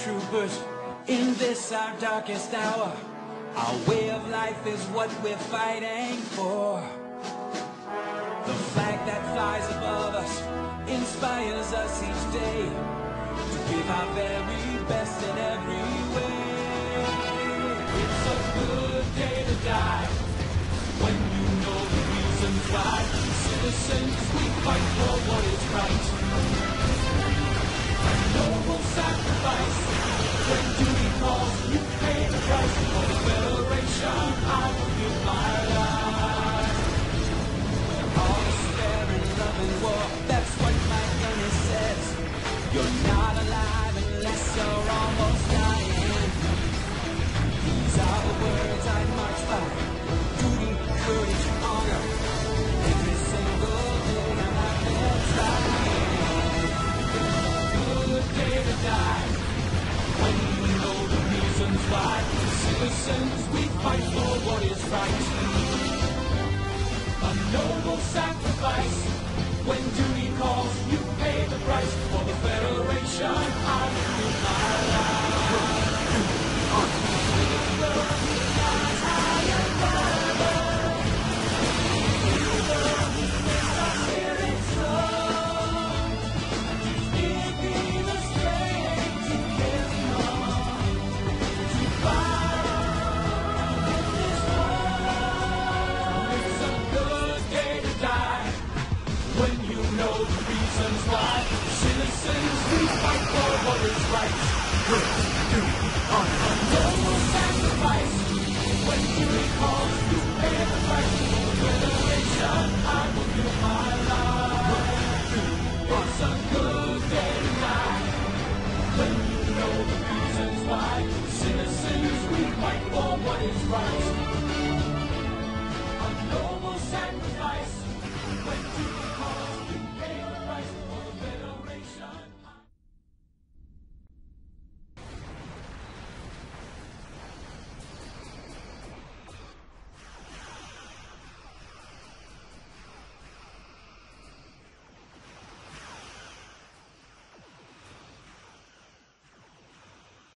troopers, in this our darkest hour. Our way of life is what we're fighting for. The flag that flies above us inspires us each day to give our very best in every way. It's a good day to die when you know the reasons why. Citizens, we fight for what is right. A noble sacrifice. When duty calls, you pay the price. For the Federation, I will give my life. All despair and love and war, that's what my gunner says. You're not alive unless you're almost dying. These are the words I march by. Duty, courage, honor. Every single day I'm out there trying. Good day to die. When you know the reasons why. Citizens, we fight for what is right. A noble sacrifice. When duty calls, you pay the price. For the Federation, I will give my life. Citizens, we fight for what is right. A noble sacrifice. When duty calls, you pay the price. For the Federation, I will give my life. It's a good day to die. When you know the reasons why. Citizens, we fight for what is right. A noble sacrifice. When duty